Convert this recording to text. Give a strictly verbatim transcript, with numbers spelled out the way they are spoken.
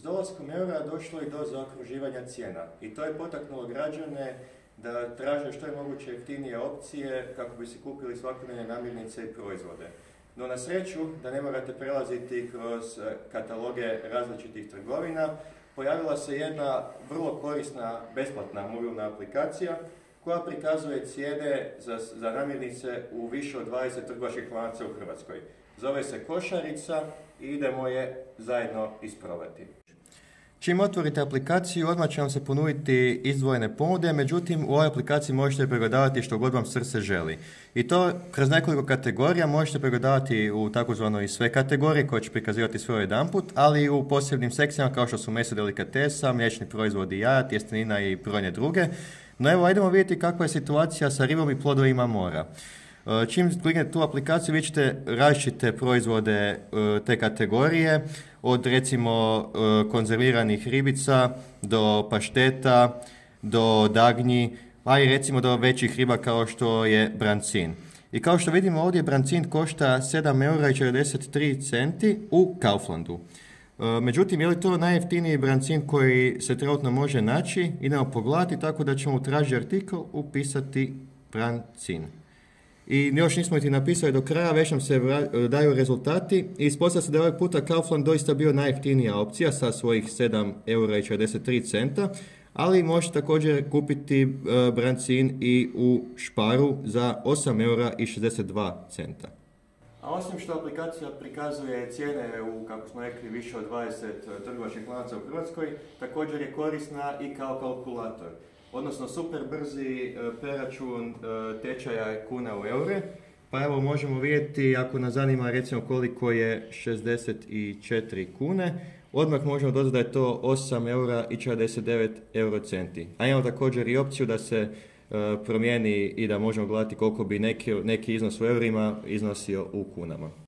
dolaskom eura došlo je do zaokruživanja cijena i to je potaknulo građane da traže što je moguće jeftinije opcije kako bi si kupili svakodnevne namirnice i proizvode. No na sreću da ne morate prelaziti kroz kataloge različitih trgovina, pojavila se jedna vrlo korisna besplatna mobilna aplikacija koja prikazuje cijene za, za namirnice u više od dvadeset trgovačkih lanaca u Hrvatskoj. Zove se Košarica i idemo je zajedno isprobati. Čim otvorite aplikaciju, odmah će vam se ponuditi izdvojene ponude, međutim u ovoj aplikaciji možete pregledavati što god vam srce želi. I to kroz nekoliko kategorija možete pregledavati u takozvanoj sve kategorije koje će prikazivati sve jedanput, ali i u posebnim sekcijama kao što su meso delikatesa, mliječni proizvodi, jaja, tjestenina i brojne druge. No evo, ajdemo vidjeti kakva je situacija sa ribom i plodovima mora. Čim kliknete tu aplikaciju, vi ćete različite proizvode te kategorije, od recimo konzerviranih ribica do pašteta, do dagnji, a i recimo do većih riba kao što je brancin. I kao što vidimo ovdje, brancin košta sedam eura i četrdeset tri centi u Kauflandu. Međutim, je li to najjeftiniji brancin koji se trenutno može naći? Idemo pogledati, tako da ćemo u traži artikl upisati brancin. I još nismo ti napisali do kraja, već nam se daju rezultati i ispostavlja se da je ovaj puta Kaufland doista bio najjeftinija opcija sa svojih sedam eura i četrdeset tri centa, ali možete također kupiti brancin i u Sparu za osam eura i šezdeset dva centa. A osim što aplikacija prikazuje cijene u, kako smo rekli, više od dvadeset trgovačkih lanaca u Hrvatskoj, također je korisna i kao kalkulator. Odnosno super brzi preračun tečaja kuna u eure. Pa evo možemo vidjeti, ako nas zanima recimo koliko je šezdeset četiri kune, odmah možemo doznati da je to osam eura i četrdeset devet eurocenti. A imamo također i opciju da se promijeni i da možemo gledati koliko bi neki, neki iznos u eurima iznosio u kunama.